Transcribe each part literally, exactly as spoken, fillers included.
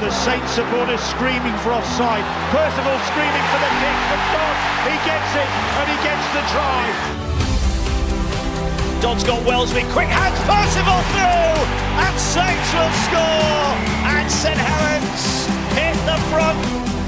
the Saints supporters screaming for offside. Percival screaming for the kick, but Dodd, he gets it, and he gets the try. Dodd's got Wellesby, quick hands, Percival through, and Saints will score, and Saint Helens hit the front.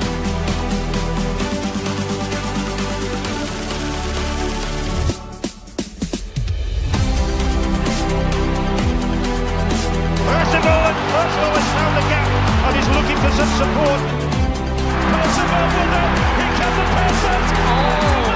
Percival, and Percival has found the gap and is looking for some support. Percival will not, here comes the Percival! Oh!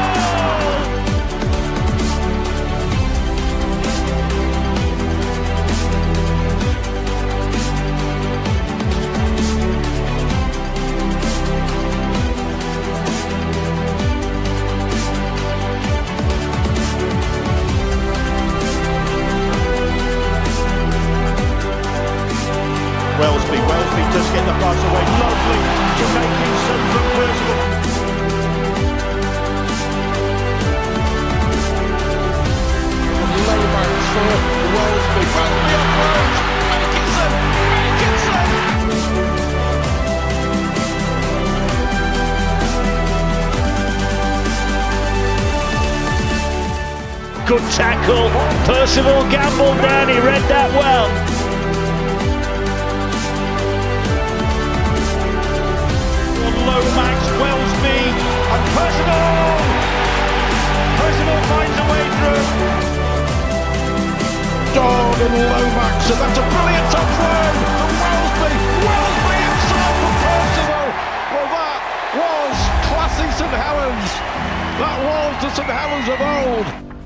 Wellesby, Wellesby does get the pass away, lovely to make him save from Percival. Low-backs for Wellesby, Wellesby approach, Atkinson, Atkinson! Good tackle, Percival gambled there, he read that well. Lomax, Wellesby, and Percival! Percival finds a way through. Dodd and Lomax, and that's a brilliant top throw from Wellesby. Wellesby inside for Percival. Well, that was classy Saint Helens. That was the Saint Helens of old.